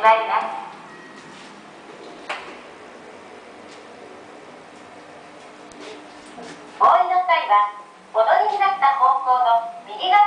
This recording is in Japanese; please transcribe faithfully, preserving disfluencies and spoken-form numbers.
まります。お降りの際は、お乗りになった方向の右側